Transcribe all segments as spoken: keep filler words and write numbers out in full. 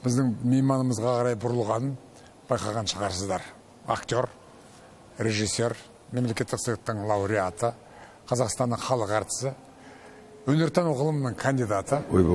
біздің мейманымызға қарай бұрылғанын байқаған шығарсыздар. Актер, режиссер, мемлекеттік сыйлықтың лауреаты, Қазақстанның халық әртісі, өнертану ғылымының кандидаты,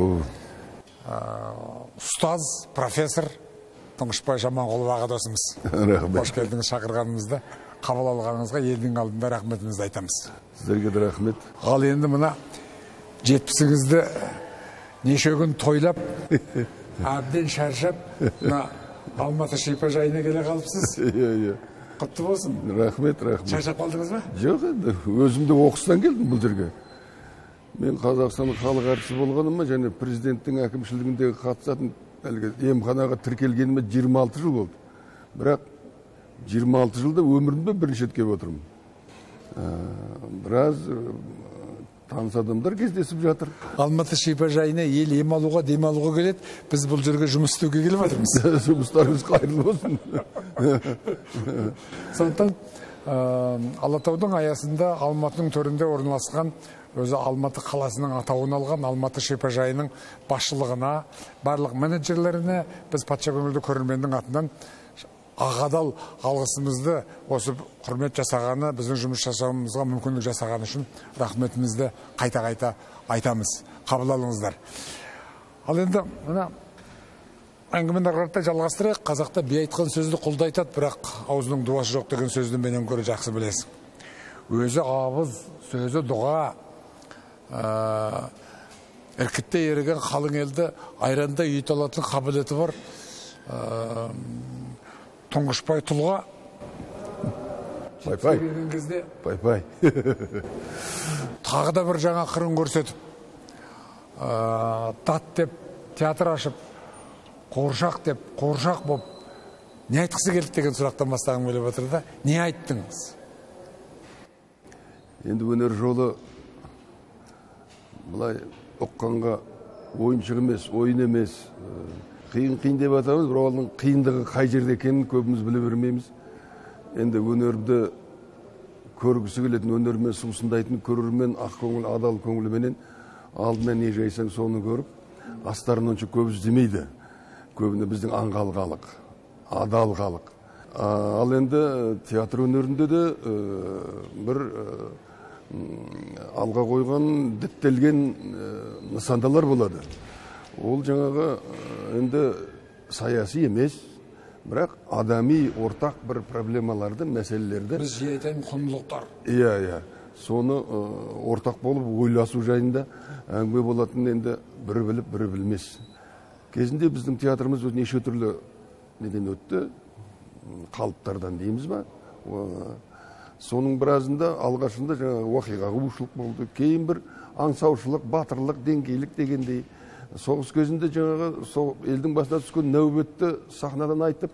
ұстаз, профессор Тұңғышбай Жаманқұлов аға досымыз. Қош келдіңіз, шақырғанымызды қабыл алғаныңызға елдің алдында рахметімізді айтамыз. Сіздерге де рахмет. Ал енді мына жетпісіңізді неше күн тойлап, әбден шаршап, мына Алматы шипажайына келе қалыпсыз. Иә, иә. Құтты болсын. Рахмет, рахмет. Шаршап қалдыңыз ба? Жоқ, енді өзімді оқыстан келдім бұл жерге. Мен Қазақстанның халық әртісі болғаныма және президенттің әкімшілігіндегі қатысатын емханаға тіркелгеніме жиырма алты жыл болды. Бірақ жиырма алты жылда өмірімде бірінші рет келіп отырмын. Біраз таныс адамдар кездесіп жатыр. Алматы шипажайына ел ем алуға, дем алуға келеді. Біз бұл жерге жұмыс істеуге келіп жатырмыз. Жұмыстарыңыз қайырлы болсын. Сондықтан Алатаудың аясында Алматының төрінде орналасқан өзі Алматы қаласының атауын алған Алматы шипажайының басшылығына, барлық менеджерлеріне біз патша көңілді көрерменнің атынан ағадал алғысымызды осы құрмет жасағаны, біздің жұмыс жасауымызға мүмкіндік жасағаны үшін рахметімізді қайта-қайта айтамыз. Қабыл алыңыздар. Ал енді мына әңгімені ары қарай жалғастырайық. Қазақта би айтқан сөзді құлды айтады, бірақ аузының дуасы жоқ деген сөзді менен гөрі жақсы білесің. Өзі ауыз, сөзі дұға, іркітте еріген қалың елді айранда үйіт алатын қабілеті бар Тұңғышбай тұлға. Пай-пай. Пай-пай. Тағы да бір жаңа қырын көрсетіп, дат деп театр ашып, қуыршақ деп қуыршақ боп, не айтқысы келді деген сұрақтан бастағым келіп отыр да, не айттыңыз? Енді өнер жолы бұлай ұққанға ойыншық емес, ойын емес, қиын-қиын деп атамыз, бірақ оның қиындығы қай жерде екенін көбіміз біле бермейміз. Енді өнерді көргісі келетін, өнермен сусындайтын көрермен ақ көңіл, адал көңілменен алдымен не жайсаң соны көріп, астарын онша көп іздемейді. Көбіне біздің аңғал халық, адал халық. Ал енді театр өнерінде де бір алға қойған, діттелген нысандалар болады. Ол жаңағы енді саяси емес, бірақ адами ортақ бір проблемаларды, мәселелерді. Біз жиі айтайын құндылықтар. Иә, иә. Соны ортақ болып ойласу жайында әңгіме болатын енді бірі біліп, бірі білмес. Кезінде біздің театрымыз неше түрлі неден өтті, қалыптардан дейміз ба. Соның біразында алғашында жаңағы уақиға қуушылық болды, кейін бір аңсаушылық, батырлық, деңгейлік дегендей. Соғыс кезінде жаңағы елдің басына түскен нәубетті сахнадан айтып,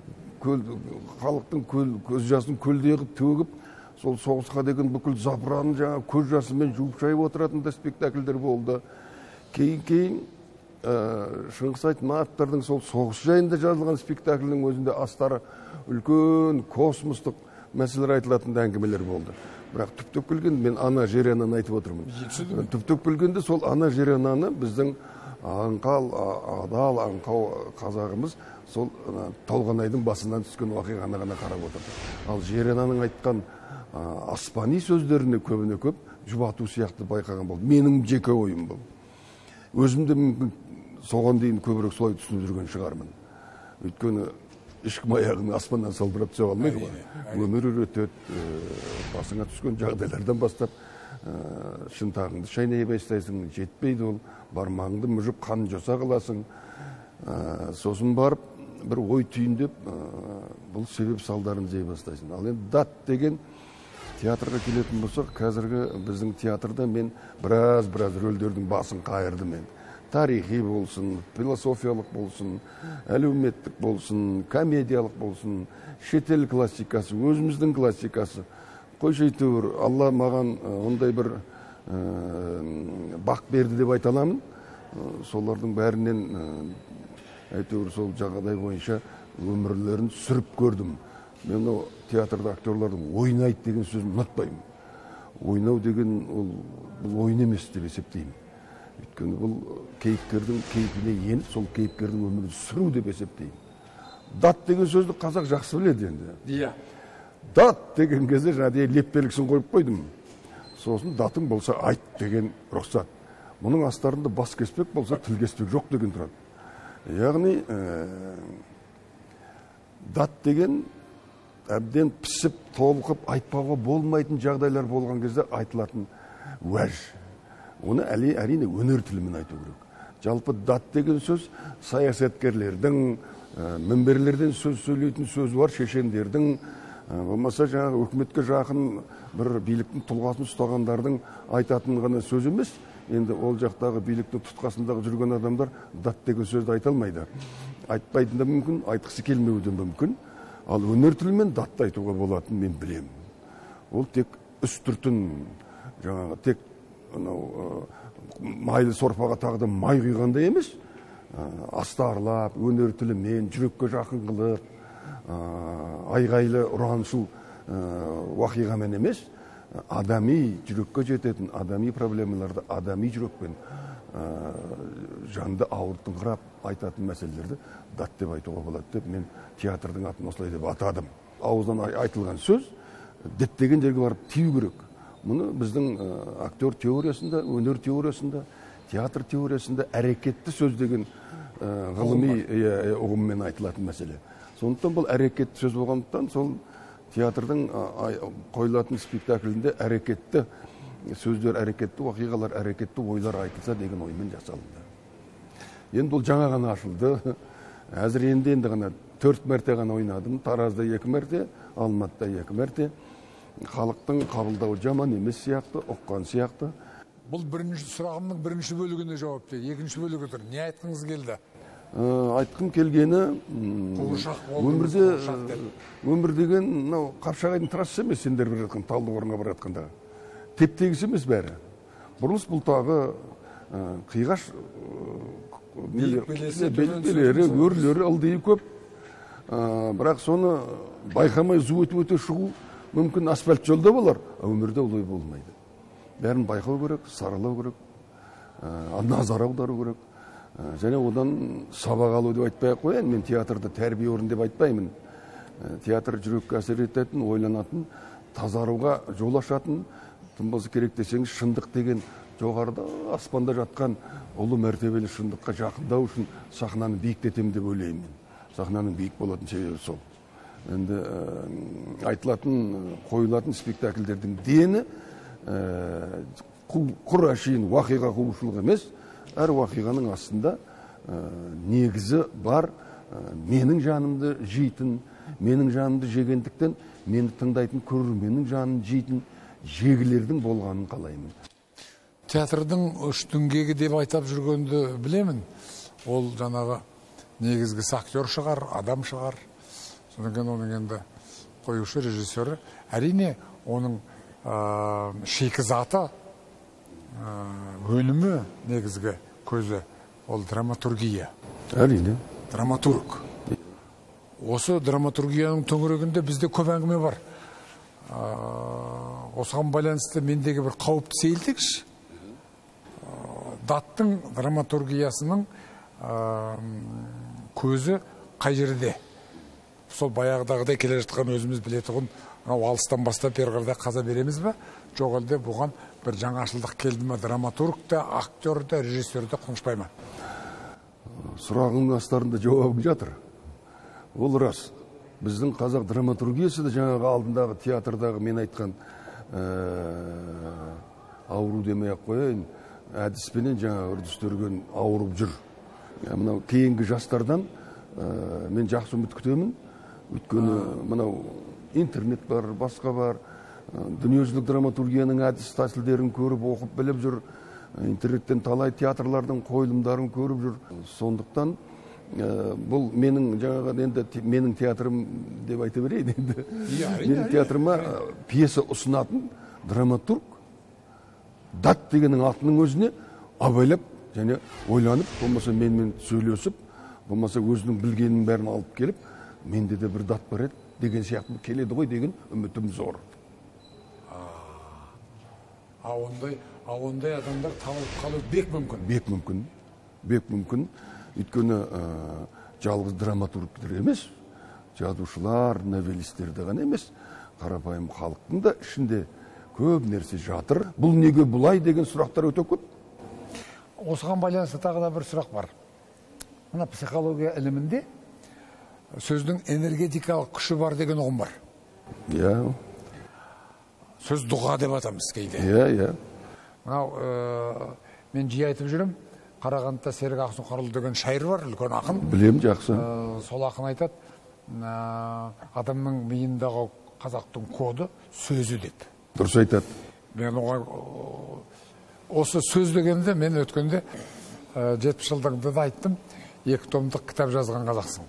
халықтың көз жасын көлдей қып төгіп, сол соғысқа деген бүкіл запыранын жаңағы көз жасымен жуып шайып отыратын да спектакльдер болды. Кейін-кейін Шыңғыс Айтматовтардың сол соғыс жайында жазылған спектакльдің өзінде астары үлкен космостық мәселелер айтылатын әңгімелер болды. Бірақ түптеп келгенде мен ана жер ананы айтып отырмын. Түптеп келгенде сол ана жер ананы біздің аңқал, адал, аңқау қазағымыз сол Толғанайдың басынан түскен уақиғаны ғана қарап отырды. Ал жер ананың айтқан аспани сөздеріне көбіне көп жұбату сияқты байқаған болды. Менің жеке ойым бұл. Өзімде мүмкін соған дейін көбірек солай түсініп жүрген шығармын. Өйткені ешкім аяғын аспаннан салбырап түсе алмайды ғой. Өмір өтеді, басыңа түскен жағдайлардан бастап шынтағыңды шайнай бастайсың, жетпейді ол, бармағыңды мүжіп қан жоса қыласың. Сосын барып бір ой түйіндеп, бұл себеп салдарын жей бастайсың. Ал енді дат деген театрға келетін болсақ, қазіргі біздің театрда мен біраз-біраз рөлдердің басын қайырды мен. Тарихи болсын, философиялық болсын, әлеуметтік болсын, комедиялық болсын, шетел классикасы, өзіміздің классикасы. Қойшы әйтеуір, Алла маған ондай бір бақ берді деп айта аламын. Солардың бәрінен әйтеуір сол жағдай бойынша өмірлерін сүріп көрдім. Мен о театрда актерлардың ойнайды деген сөзін ұнатпаймын. Ойнау деген ол ойын емес деп есептеймін. Өйткені бұл кейіпкердің кейпіне еніп, сол кейіпкердің өмірін сүру деп есептеймін. Дат деген сөзді қазақ жақсы біледі енді. Иә. Дат деген кезде жаңағыдай леп белгісін қойып қойдым. Сосын датың болса айт деген рұқсат. Мұның астарында бас кеспек болса тіл кеспек жоқ деген тұрады. Яғни дат деген әбден пісіп, толқып, айтпауға болмайтын жағдайлар болған кезде айтылатын уәж. Оны әрине өнер тілімен айту керек. Жалпы дат деген сөз саясаткерлердің, мінберлерден сөз сөйлейтін сөз бар, шешендердің, болмаса жаңағы өкіметке жақын бір биліктің тұлғасын ұстағандардың айтатын ғана сөз емес. Енді ол жақтағы биліктің тұтқасындағы жүрген адамдар дат деген сөзді айта алмайды. Айтпайтын да мүмкін, айтқысы келмеуі де мүмкін. Ал өнер тілімен датты айтуға болатынын мен білемін. Ол тек үстіртін, жаңағы тек майлы сорпаға тағды май құйғанда емес, астарлап, өнер тілімен, жүрекке жақын қылып, айғайлы ұраншыл уақиғамен емес, адами жүрекке жететін адами проблемаларды адами жүрекпен жанды ауыртыңқырап айтатын мәселелерді дат деп айтуға болады деп мен театрдың атын осылай деп атадым. Ауыздан айтылған сөз діттеген жерге барып тию керек. Мұны біздің актер теориясында, өнер теориясында, театр теориясында әрекетті сөз деген ғылыми ұғыммен айтылатын мәселе. Сондықтан бұл әрекетті сөз болғандықтан сол театрдың қойылатын спектаклінде әрекетті сөздер, әрекетті уақиғалар, әрекетті ойлар айтылса деген оймен жасалынды. Енді бұл жаңа ғана ашылды. Әзір енді енді ғана төрт мәрте ғана ойнадым. Таразда екі мәрте, Алматыда екі мәрте. Халықтың қабылдауы жаман емес сияқты, ұққан сияқты. Бұл бірінші сұрағымның бірінші бөлігіне жауап берді. Екінші бөлігі тұр. Не айтқыңыз келді? Айтқым келгені өмірде өмір деген мынау Қапшағайдың трассасы емес, сендер бір жатқан Талдықорғанға бара жатқандағы. Теп-тегіс емес бәрі. Бұрылыс бұлтағы қиғаш белгілері, өрлері, ылдиы көп. Бірақ соны байқамай зу өтіп өте шығу мүмкін асфальт жолда болар, өмірде олай болмайды. Бәрін байқау керек, саралау керек, назар аудару керек. Және одан сабақ алу деп айтпай қояйын, мен театрда тәрбие орын деп айтпаймын. Театр жүрекке әсер ететін, ойланатын, тазаруға жол ашатын, тым болса керек десеңіз, шындық деген жоғарыда аспанда жатқан ұлы мәртебелі шындыққа жақындау үшін сахнаны биіктетемін деп ойлаймын. Сахнаның биік болатын себебі сол. Енді айтылатын, қойылатын спектакльдердің дені құр әшейін уақиға қуушылық емес, әр уақиғаның астында негізі бар, менің жанымды жейтін, менің жанымды жегендіктен мені тыңдайтын көрерменнің жанын жейтін жегілердің болғанын қалаймын. Театрдың үш діңгегі деп айтап жүргенді білемін. Ол жаңағы негізгі актер шығар, адам шығар. Содан кейін оның енді қоюшы, режиссері. Әрине оның шикізаты, өнімі негізгі көзі ол драматургия. Әрине. Драматург. Осы драматургияның төңірегінде бізде көп әңгіме бар. Осыған байланысты мендегі бір қауіпті сейілтекші. Даттың драматургиясының көзі қай жерде? Сол баяғыдағыдай келе жатқан өзіміз білетұғын, алыстан бастап бері қаза береміз бе? Жоқ әлде бұған бір жаңашылдық келді ме? Драматург та, актер да, режиссер да қонышпай ма? Сұрағының астарында жауабың жатыр. Ол рас. Біздің қазақ драматургиясы да жаңағы алдындағы театрдағы мен айтқан ауру демей-ақ қояйын, әдіспенен жаңа үрдістірген ауырып жүр. Мынау кейінгі жастардан мен жақсы үміт күтемін. Өйткені мынау интернет бар, басқа бар. Дүниежүзілік драматургияның әдіс тәсілдерін көріп, оқып біліп жүр. Интернеттен талай театрлардың қойылымдарын көріп жүр. Сондықтан бұл менің жаңағы енді менің театрым деп айта берейін енді. Менің театрыма пьеса ұсынатын драматург дат дегеннің атының өзіне абайлап және ойланып, болмаса менімен сөйлесіп, болмаса өзінің білгенінің бәрін алып келіп, менде де бір дат бар еді деген сияқты келеді ғой деген үмітім зор. А ондай ал ондай адамдар табылып қалу бек мүмкін. Бек мүмкін. Бек мүмкін. Өйткені жалғыз драматургтер емес, жазушылар, новелистерді ғана емес, қарапайым халықтың да ішінде көп нәрсе жатыр. Бұл неге бұлай деген сұрақтар өте көп. Осыған байланысты тағы да бір сұрақ бар. Мына психология ілімінде сөздің энергетикалық күші бар деген ұғым бар. Иә. Сөз дұға деп атамыз кейде. Иә, иә. Мынау мен жиі айтып жүрем, Қарағандыда Серік Ақсұңқарұлы деген шайыр бар, үлкен ақын. Білем, жақсы. Сол ақын айтады, адамның миындағы қазақтың коды сөзі деп. Дұрыс айтады. Мен оған осы сөз дегенде мен өткенде жетпіс жылдығында да айттым, екі томдық кітап жазған қазақсың.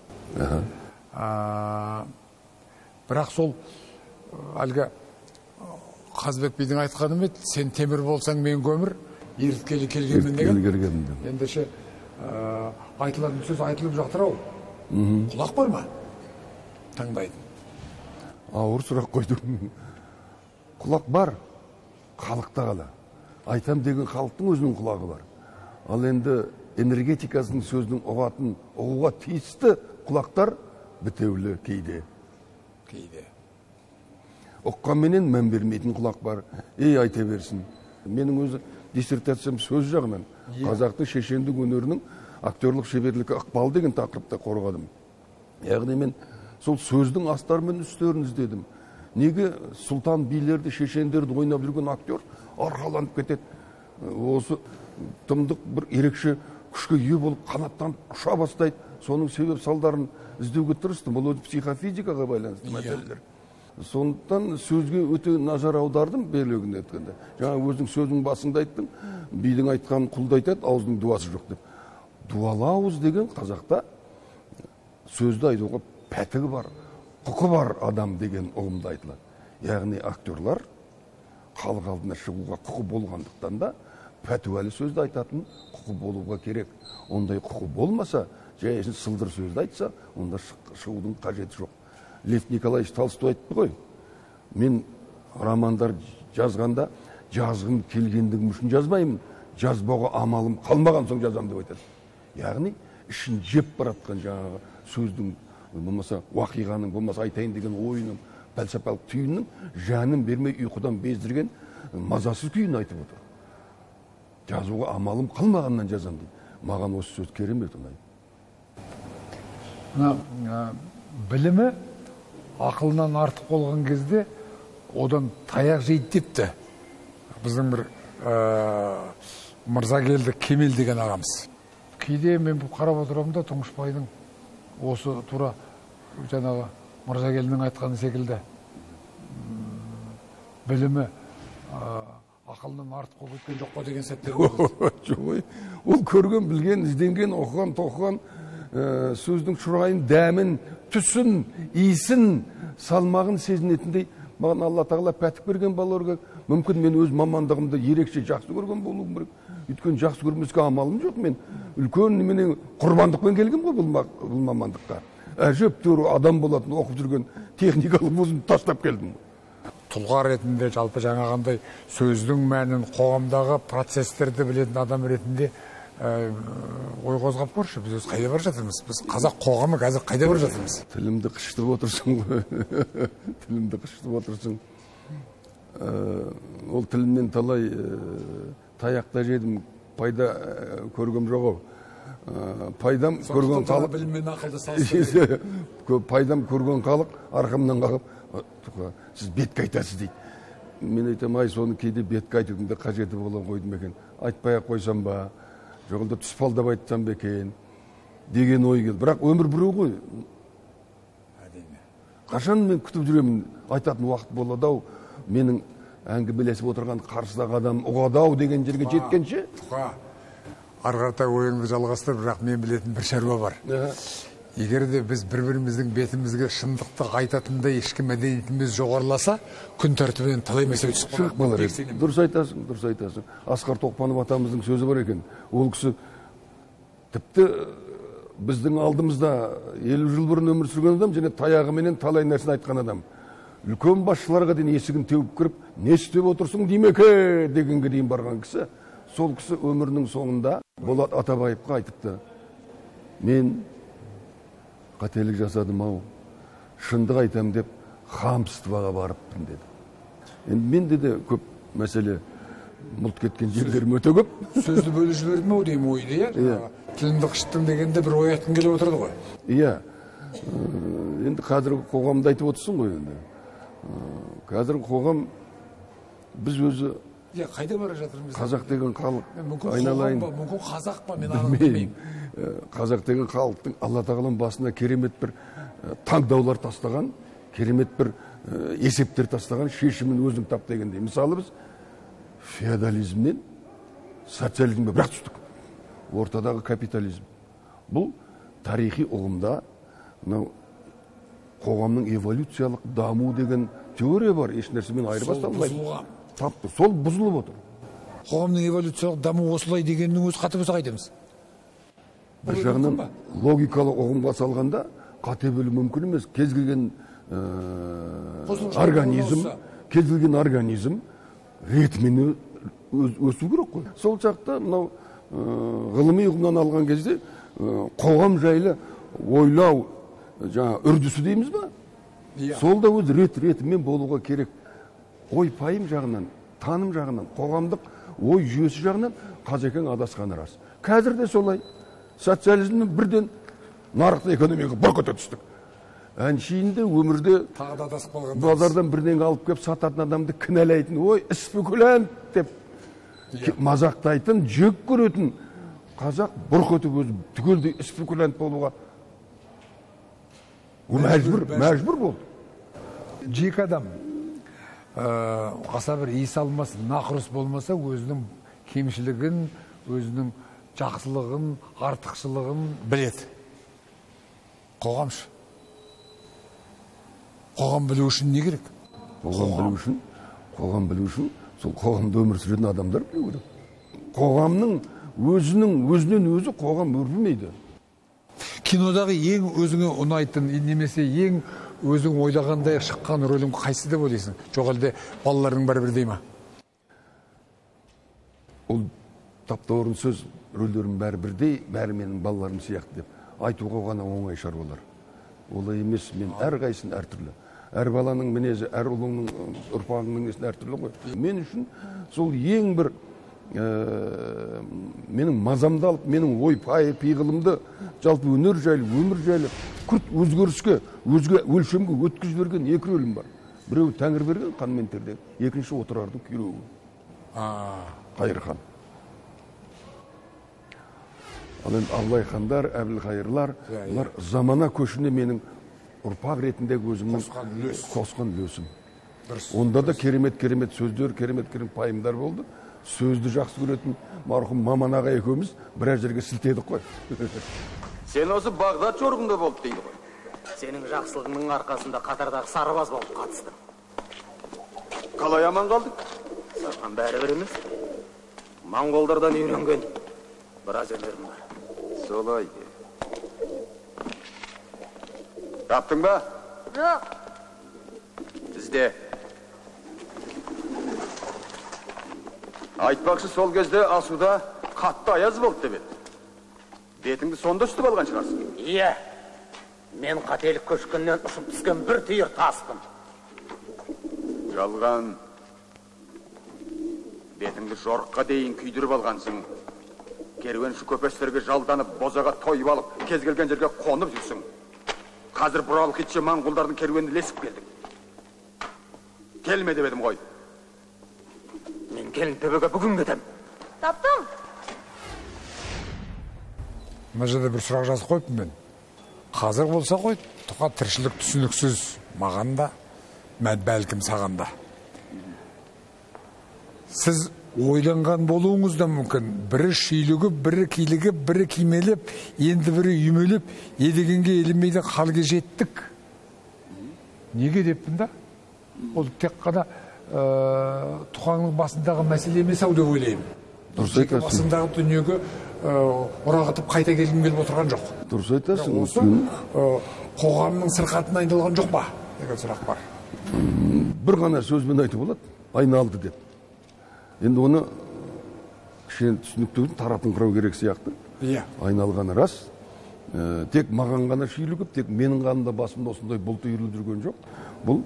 Бірақ сол әлгі Қазбек бидің айтқаным еді, сен темір болсаң мен көмір, еріткелі келгенмін деген. Ендеше айтылатын сөз айтылып жатыр ау. Құлақ бар ма? Таңдайтын. Ауыр сұрақ қойдым. Құлақ бар, халықта қала. Айтам деген халықтың өзінің құлағы бар. Ал енді энергетикасының сөздің ұғатын, ұғуға тиісті құлақтар бітеулі кейде. Кейде. Оққанменен мән бермейтін құлақ бар. Ей, айта берсін. Менің өзі диссертациям сөз жағынан қазақты шешендік өнерінің актерлық шеберлігі ықпал деген тақырыпта қорғадым. Яғни мен сол сөздің астары мен үстерін іздедім. Неге сұлтан билерді, шешендерді ойнап жүрген актер арқаланып кетеді? Осы тымдық бір ерекше күшке ие болып қанаттанып ұша бастайды. Соның себеп салдарын іздеуге тырыстым. Бұл өз психофизикаға байланысты мәселелер. Сондықтан сөзге өте назар аудардым белгілі еткенде. Жаңа өзің сөздің басында айттың, бидің айтқанын құлды айтады, аузының дуасы жоқ деп. Дуалы ауыз деген қазақта сөзді айтуға пәтігі бар, құқы бар адам деген ұғымда айтылады. Яғни актерлар халық алдына шығуға құқы болғандықтан да пәтуәлі сөзді айтатын құқы болуға керек. Ондай құқы болмаса, жайын сылдыр сөзді айтса, онда шығудың қажеті жоқ. Лев Николаевич Толстой айтты ғой, мен романдар жазғанда жазғым келгендігім үшін жазбаймын, жазбауға амалым қалмаған соң жазам деп айтады. Яғни ішін жеп баратқан жаңағы сөздің, болмаса уақиғаның, болмаса айтайын деген ойының, пәлсапалық түйіннің жанын бермей ұйқыдан бездірген мазасыз күйін айтып отыр. Жазуға амалым қалмағаннан жазам дейді. Маған осы сөз керемет ұнайды. Білімі ақылынан артық болған кезде одан таяқ жейді депті. Біздің бір Мырзагелді Кемел деген ағамыз. Кейде мен бұл қарап отырамын да Тұңғышбайдың осы тура жаңағы Мырзагелдің айтқаны секілді білімі ақылынан артық болып кеткен жоқ па деген сәттер болды. Жоқ, ол көрген, білген, ізденген, оқыған, тоқыған сөздің шұрайын, дәмін, түсін, иісін, салмағын сезінетіндей маған Алла тағала пәтік берген балаларға. Мүмкін мен өз мамандығымды ерекше жақсы көрген болуым керек. Өйткені жақсы көрмеске амалым жоқ. Мен үлкен немене құрбандықпен келген ғой бұл мамандыққа. Әжептәуір адам болатын оқып жүрген техникалық өзімді тастап келдім. Тұлға ретінде жалпы жаңағындай сөздің мәнін, қоғамдағы процестерді білетін адам ретінде ой қозғап көрші, біз өз қайда бар жатырмыз? Біз қазақ қоғамы қазір қайда бар жатырмыз? Тілімді қыштып отырсың ғой. Тілімді қыштып отырсың. Ол тілімнен талай таяқта жедім, пайда көргім жоқ ау. Пайдам көрген халық, біліммен ақылды салыстырды. Пайдам көрген халық арқамнан қағып, сіз бетке айтасыз дейді. Мен айтам, ай, соны кейде бетке айтудың да қажеті бола қойдым екен. Айтпай-ақ қойсам ба, жоғында тұспалдап айтсам ба екен деген ой келді. Бірақ өмір біреу ғой. Қашан мен күтіп жүремін, айтатын уақыт болады ау, менің әңгімелесіп отырған қарсыдағы адам ұғады ау деген жерге жеткенше. Арғарта ойыңды жалғастыр, бірақ мен білетін бір шаруа бар. Егер де біз бір-біріміздің бетімізге шындықты айтатындай ішкі мәдениетіміз жоғарыласа, күн тәртібінен талай мәселе түсіп қалар. Дұрыс айтасың, дұрыс айтасың. Асқар Тоқпанов атамыздың сөзі бар екен. Ол кісі тіпті біздің алдымызда елу жыл бұрын өмір сүрген адам, және таяғыменен талай нәрсені айтқан адам. үлкен басшыларға дейін есігін теуіп кіріп, не істеп отырсың деймеке дегенге дейін барған кісі. Сол кісі өмірінің соңында Болат Атабаевқа айтыпты: мен қателік жасадым ау, шындық айтам деп хамствоға барыппын деді. Енді менде де көп мәселе мұлт кеткен жерлерім өте көп. Сөзді бөліп жібердім ау деймін ойды, иә? Тілімді қыштың дегенде бір ой айтқың келіп отырды ғой. Иә. Енді қазіргі қоғамды айтып отырсың ғой енді. Қазіргі қоғам біз өзі қайда бара жатырмыз? Қазақ деген халық, айналайын. Мүмкін қазақ па, мен білмеймін. Қазақ деген халықтың Алла тағаланың басына керемет бір таңдаулар тастаған, керемет бір есептер тастаған, шешімін өзің тап дегендей. Мысалы біз феодализмнен социализмге бірақ түстік. Ортадағы капитализм. Бұл тарихи ұғымда қоғамның эволюциялық даму деген теория бар. Еш нәрсемен айырбас алмайды. Тапты. Сол бұзылып отыр. Қоғамның эволюциялық даму осылай дегеннің өзі қате болса қайтеміз? Бір жағынан логикалы ұғымға салғанда қате болуы мүмкін емес. Кез келген организм, кез келген организм ретімен өсу керек қой. Сол жақта мынау ғылыми ұғымнан алған кезде қоғам жайлы ойлау жаңа үрдісі дейміз ба? Сол да өз рет-ретімен болуға керек. Ой пайым жағынан, таным жағынан, қоғамдық ой жүйесі жағынан Қазекең адасқаны рас. Қазір де солай. Социализмнен бірден нарықты экономикаға бұрқ ете түстік. Әншейінде өмірде тағы да адасып қалған. Базардан бірден алып келіп сататын адамды кінәлайтын, ой, спекулянт деп мазақтайтын, жек көретін қазақ бұрқ етіп өзі түгелдей спекулянт болуға мәжбүр, мәжбүр болды. Жек адам аса бір иіс алмас, нақұрыс болмаса, өзінің кемшілігін, өзінің жақсылығын, артықшылығын біледі. Қоғамшы. Қоғам білу үшін не керек? Қоғам білу үшін, қоғам білу үшін, сол қоғамда өмір сүретін адамдар білу керек. Қоғамның өзінің, өзінен өзі қоғам өрбімейді. Кинодағы ең өзіңе ұнайтын, немесе ең өзің ойлағандай шыққан рөлің қайсы деп ойлайсың? Жоқ әлде балалардың бәрі бірдей ма? Ол таптауырын сөз, рөлдерім бәрі бірдей, бәрі менің балаларым сияқты деп айтуға ғана оңай шаруалар. Олай емес, мен әр қайсын әртүрлі. Әр баланың мінезі, әр ұлыңның ұрпағының мінезін әртүрлі ғой. Мен үшін сол ең бір менің мазамды алып, менің ой пиғылымды жалпы өнер жайлы, өмір жайлы күрт өзгеріске, өзге өлшемге өткізіп берген екі рөлім бар. Біреуі Тәңір берген қан мен тердегі, екінші Отырардың күйреуі. Қайырхан. Ал енді Абылайхандар, Әбілқайырлар, олар замана көшіне менің ұрпақ ретіндегі өзімнің қосқан үлесім. Онда да керемет-керемет сөздер, керемет-керемет пайымдар болды. Сөзді жақсы көретін марқұм Маман аға екеуміз біраз жерге сілтедік қой. Сен осы Бағдат жорығында болды дейді ғой. Сенің жақсылығыңның арқасында қатардағы сарбаз болып қатыстың. Қалай аман қалдың? Саған бәрі бір емес. Моңғолдардан үйренген біраз өнерім бар. Солай. Таптың ба? Жоқ. Бізде. Айтпақшы, сол кезде асуда қатты аяз болды деп еді. Бетіңді сонда үстіп алған шығарсың. Иә. Мен қателік көшкіннен ұшып түскен бір түйір таспын. Жалған. Бетіңді жорыққа дейін күйдіріп алғансың. Керуенші көпестерге жалданып, бозаға тойып алып, кез келген жерге қонып жүрсің. Қазір бұралық итше моңғолдардың керуеніне ілесіп келдің. Келме деп едім ғой. Мен келін төбеге бүгін кетем. Таптым. Мына жерде бір сұрақ жазып қойыппын мен. Қазір болса ғой, тұқа тіршілік түсініксіз маған да, бәлкім саған да. Сіз ойланған болуыңыз да мүмкін. Бірі шүйлігіп, бірі килігіп, бірі кимелеп, енді бірі үймелеп, едегенге елемейді қалге жеттік. Неге деппін да? Ол тек қана тұқаңның басындағы мәселе емес ау деп ойлаймын. Дұрыс айтасың. Басындағы дүниеге орағытып қайта келгім келіп отырған жоқ. Дұрыс айтасың. Осы қоғамның сырқатына айналған жоқ па? Деген сұрақ бар. бір ғана сөзбен айту болады, айналды деп. Енді оны кішкене түсініктігін таратыңқырау керек сияқты. Иә. Айналғаны рас. Тек маған ғана шүйілігіп, тек менің ғанында басымда осындай бұлт үйіріліп жүрген жоқ. Бұл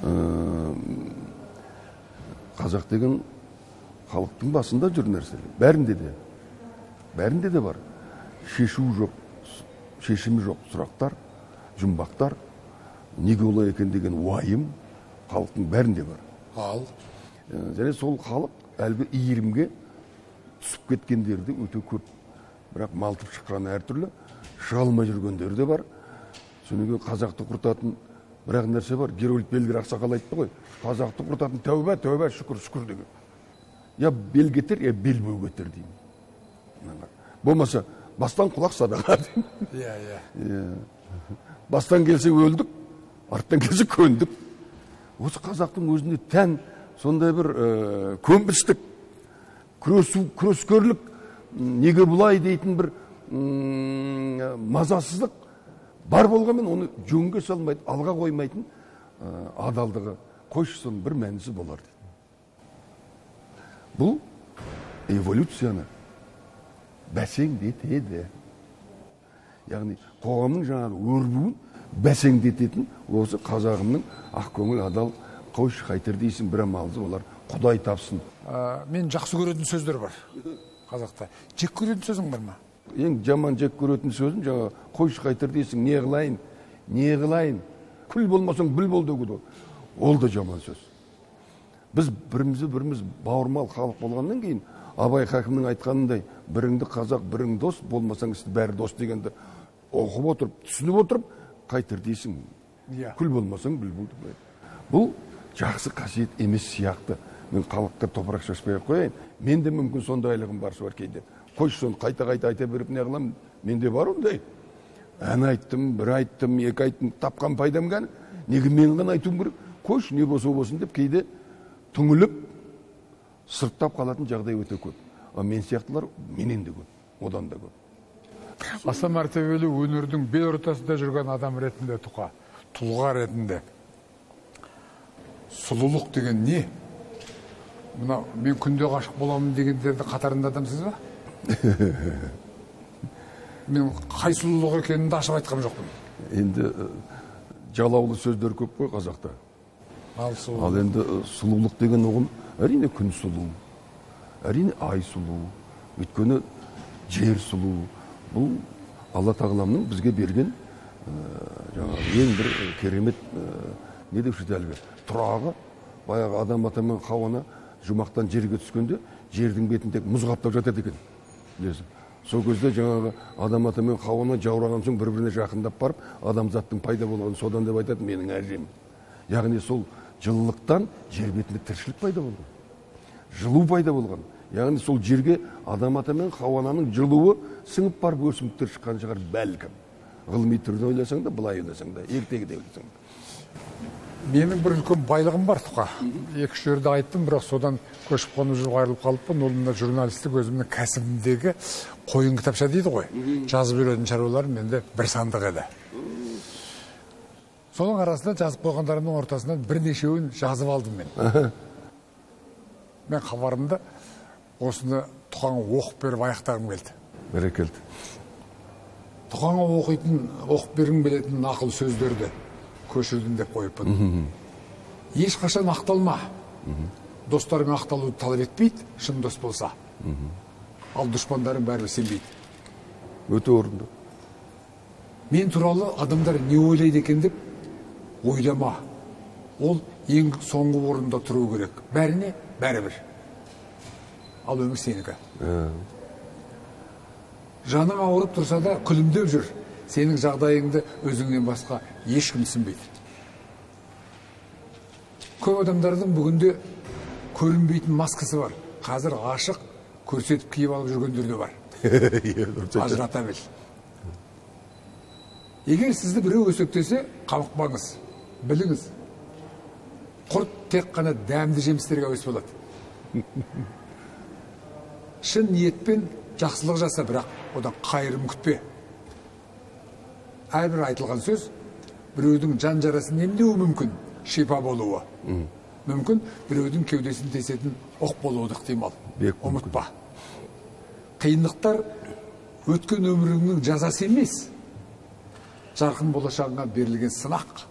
қазақ деген халықтың басында жүр нәрселер. Бәрінде де. Бәрінде де бар. Шешу жоқ, шешімі жоқ сұрақтар, жұмбақтар, неге олай екен деген уайым халықтың бәрінде бар. Ал. Және сол халық әлгі иірімге түсіп кеткендерді өте көп. Бірақ малтып шыққаны әртүрлі, шыға алмай жүргендер де бар. Сонымен қазақты құртатын бірақ нәрсе бар. Герольд Бельгер ақсақал айтты ғой. Қазақты құртатын тәуба, тәуба, шүкір, шүкір деген. Я бел кетер, я бел бөу кетер деймін. Болмаса, бастан құлақ садаға деймін. Иә, иә. Бастан келсе өлдік, арттан келсе көндік. Осы қазақтың өзіне тән сондай бір көнбістік, күрескерлік, неге бұлай дейтін бір мазасыздық бар болғанмен оны жөнге салмайды, алға қоймайтын адалдығы, қойшы соның бір мәнісі болар дейді. Бұл эволюцияны бәсеңдетеді. Яғни қоғамның жаңағы өрбуін бәсеңдететін осы қазағымның ақкөңіл адал қойшы қайтер дейсің бір амалды олар Құдай тапсын. Мен жақсы көретін сөздер бар қазақта. Жек көретін сөзің бар ма? Ең жаман жек көретін сөзім жаңа қойшы қайтер дейсің, не қылайын, не қылайын, күл болмасаң біл бол дегені. Ол да жаман сөз. Біз бірімізді біріміз бауырмал халық болғаннан кейін Абай хакімнің айтқанындай біріңді қазақ, бірің дос, болмасаң істі бәрі дос дегенді оқып отырып, түсініп отырып, қайтер дейсің, күл болмасаң біл болды. Бұл жақсы қасиет емес сияқты. Мен халыққа топырақ шашпай қояйын. Мен де мүмкін сондайлығым бар шығар кейде. Қойшы соны қайта-қайта айта беріп не қыламын, менде бар ондай. Ән айттым, бір айттым, екі айттым, тапқан пайдам ғана. Неге мен ғана айтуым керек? Қойшы не болса болсын деп кейде түңіліп, сырттап қалатын жағдай өте көп. А мен сияқтылар менен де көп, одан да көп. Аса мәртебелі өнердің бел ортасында жүрген адам ретінде тұқа, тұлға ретінде. Сұлулық деген не? Мына мен күнде ғашық боламын дегендерді қатарында адамсыз ба? Мен қай сұлулық екенін ашып айтқан жоқпын. Енді жалаулы сөздер көп қой қазақта. Ал сұлулық. Ал енді сұлулық деген ұғым әрине күн сұлу, әрине ай сұлу, өйткені жер сұлу. Бұл Алла тағаламның бізге берген ең бір керемет не деуші әлгі тұрағы. Баяғы адам ата мен Хауаны жұмақтан жерге түскенде жердің бетін тек мұз қаптап жатады екен. Сол кезде жаңағы адам ата мен Хауаны жаураған соң бір-біріне жақындап барып, адамзаттың пайда болғанын содан деп айтады менің әжем. Яғни сол жылылықтан жер бетінде тіршілік пайда болған. Жылу пайда болған. Яғни сол жерге адам ата мен Хауананың жылуы сіңіп барып өсімдіктер шыққан шығар бәлкім. Ғылыми түрде ойласаң да, былай ойласаң да, ертегіде ойласаң да. Менің бір үлкен байлығым бар тұқа. Екі-үш жерде айттым, бірақ содан көшіп қонып жүріп айырылып қалыппын. Ол мына журналистік өзімнің кәсібімдегі қойын кітапша дейді ғой. Жазып жүретін шаруаларым менде бір сандық еді. Соның арасында жазып қойғандарымның ортасынан бірнешеуін жазып алдым мен. Мен хабарымда осыны Тұқаңа оқып беріп аяқтағым келді. Бәрекелді. Тұқаңа оқитын, оқып бергім келетін ақыл сөздерді көшірдім деп қойыппын. Ешқашан ақталма. Достарың ақталуды талап етпейді, шын дос болса. Ал дұшпандарың бәрібір сенбейді. Өте орынды. Мен туралы адамдар не ойлайды екен деп ойлама. Ол ең соңғы орында тұру керек. Бәріне бәрібір. Ал өмір сенікі. Жаның ауырып тұрса да күлімдеп жүр. Сенің жағдайыңды өзіңнен басқа ешкім түсінбейді. Көп адамдардың бүгінде көрінбейтін маскасы бар. Қазір ғашық көрсетіп киіп алып жүргендер де бар. Ажырата біл. Егер сізді біреу өсектесе, қамықпаңыз. Біліңіз. Құрт тек қана дәмді жемістерге өс болады. Шын ниетпен жақсылық жаса, бірақ одан қайырым күтпе. Әрбір айтылған сөз біреудің жан жарасын емдеуі мүмкін, шипа болуы. мүмкін біреудің кеудесін тесетін оқ болуы ықтимал. Ұмытпа. Қиындықтар өткен өміріңнің жазасы емес, жарқын болашағыңа берілген сынақ.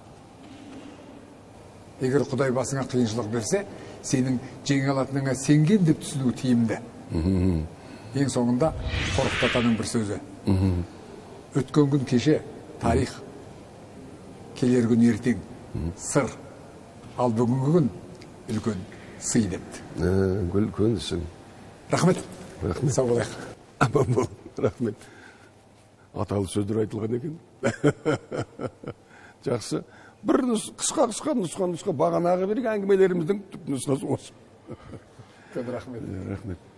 Егер Құдай басыңа қиыншылық берсе, сенің жеңе алатыныңа сенген деп түсіну тиімді. Ең соңында Қорқыт Атаның бір сөзі. Өткен күн кеше, тарих, келер күн ертең, сыр, ал бүгінгі күн үлкен сый депті. Үлкен ісің. Рахмет. Рахмет. Сау болайық. Аман бол. Рахмет. Аталы сөздер айтылған екен. Жақсы. Бір қысқа-қысқа, нұсқа-нұсқа бағанағы берген әңгімелеріміздің түп нұсқасы осы. Рахмет. Рахмет.